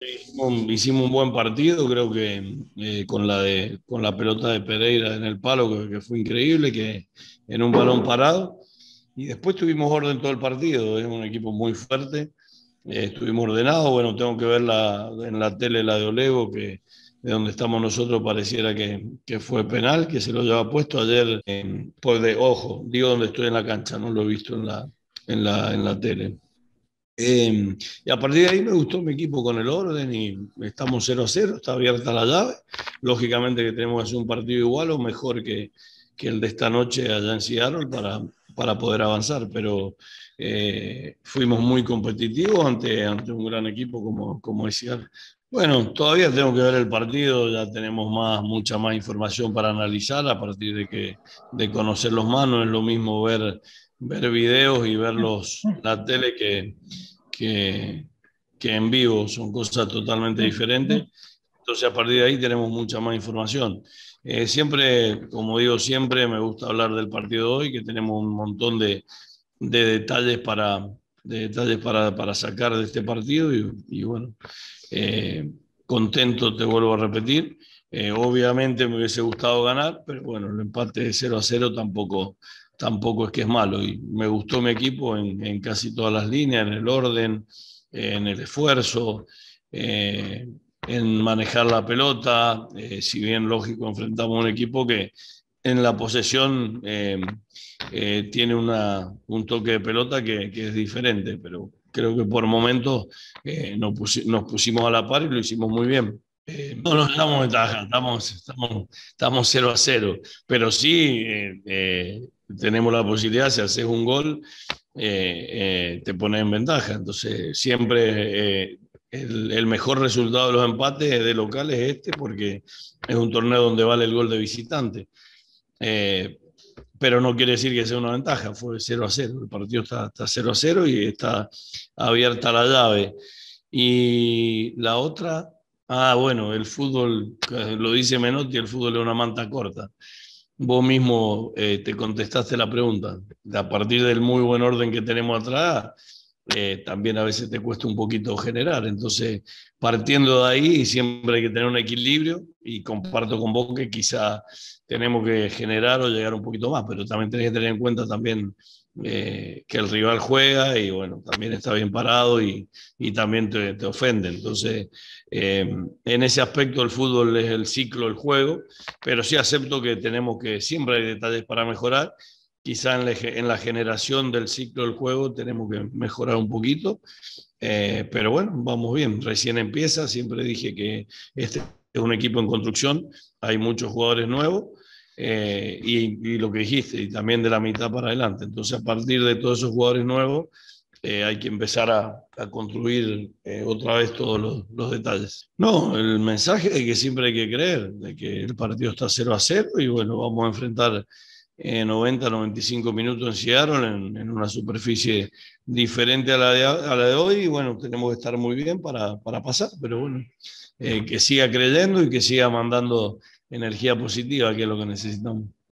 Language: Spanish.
Hicimos un buen partido, creo que con la pelota de Pereira en el palo, que fue increíble, que en un balón parado. Y después tuvimos orden todo el partido, es un equipo muy fuerte, estuvimos ordenados. Bueno, tengo que ver en la tele la de Olego, que de donde estamos nosotros pareciera que fue penal, que se lo lleva puesto ayer, pues de ojo, digo donde estoy en la cancha, no lo he visto en la tele. Y a partir de ahí me gustó mi equipo con el orden y estamos 0-0, está abierta la llave. Lógicamente que tenemos que hacer un partido igual o mejor que el de esta noche allá en Seattle para poder avanzar, pero fuimos muy competitivos ante un gran equipo como es Seattle. Bueno, todavía tengo que ver el partido, ya tenemos mucha más información para analizar a partir de conocerlos más. No es lo mismo ver videos y verlos en la tele que, que en vivo, son cosas totalmente diferentes. Entonces, a partir de ahí tenemos mucha más información. Siempre, como digo, siempre me gusta hablar del partido de hoy, que tenemos un montón de detalles para sacar de este partido y bueno, eh, contento, te vuelvo a repetir. Obviamente me hubiese gustado ganar, pero bueno, el empate de 0-0 tampoco es que es malo. Y me gustó mi equipo en casi todas las líneas, en el orden, en el esfuerzo, eh, en manejar la pelota. Si bien lógico, enfrentamos a un equipo que en la posesión tiene un toque de pelota que es diferente, pero creo que por momentos nos pusimos a la par y lo hicimos muy bien. No nos damos ventaja, estamos 0-0, pero sí tenemos la posibilidad, si haces un gol, te pones en ventaja. Entonces, siempre el mejor resultado de los empates de local es este, porque es un torneo donde vale el gol de visitante. Eh, pero no quiere decir que sea una ventaja, fue 0-0. El partido está 0-0 y está abierta la llave. Y la otra, bueno, el fútbol, lo dice Menotti, el fútbol es una manta corta. Vos mismo te contestaste la pregunta. A partir del muy buen orden que tenemos atrás, también a veces te cuesta un poquito generar. Entonces, partiendo de ahí, siempre hay que tener un equilibrio y comparto con vos que quizá tenemos que generar o llegar un poquito más, pero también tenés que tener en cuenta también que el rival juega y bueno, también está bien parado y también te ofende. Entonces, en ese aspecto el fútbol es el ciclo, el juego, pero sí acepto que tenemos que, siempre hay detalles para mejorar. Quizá en la generación del ciclo del juego tenemos que mejorar un poquito, pero bueno, vamos bien, recién empieza. Siempre dije que este es un equipo en construcción, hay muchos jugadores nuevos, y lo que dijiste, y también de la mitad para adelante. Entonces, a partir de todos esos jugadores nuevos, hay que empezar a construir otra vez todos los detalles. No, el mensaje es que siempre hay que creer, de que el partido está 0-0 y bueno, vamos a enfrentar 90-95 minutos en Seattle en una superficie diferente a la de hoy y bueno, tenemos que estar muy bien para pasar, pero bueno, que siga creyendo y que siga mandando energía positiva, que es lo que necesitamos.